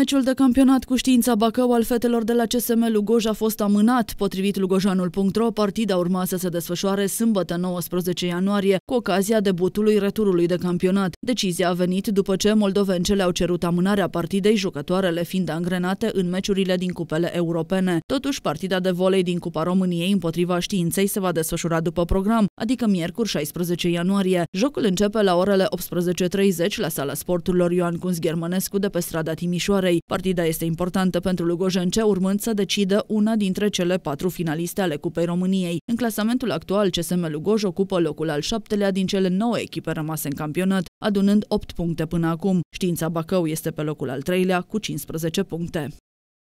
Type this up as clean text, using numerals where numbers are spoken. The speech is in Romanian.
Meciul de campionat cu Știința Bacău al fetelor de la CSM Lugoj a fost amânat. Potrivit lugojanul.ro, partida urma să se desfășoare sâmbătă 19 ianuarie, cu ocazia debutului returului de campionat. Decizia a venit după ce moldovencele au cerut amânarea partidei, jucătoarele fiind angrenate în meciurile din cupele europene. Totuși, partida de volei din Cupa României împotriva Științei se va desfășura după program, adică miercuri 16 ianuarie. Jocul începe la orele 18:30 la sala sporturilor Ioan Cunz Ghermănescu de pe strada Timișoarei. Partida este importantă pentru lugojence, urmând să decidă una dintre cele 4 finaliste ale Cupei României. În clasamentul actual, CSM Lugoj ocupă locul al 7-lea din cele 9 echipe rămase în campionat, adunând 8 puncte până acum. Știința Bacău este pe locul al 3-lea cu 15 puncte.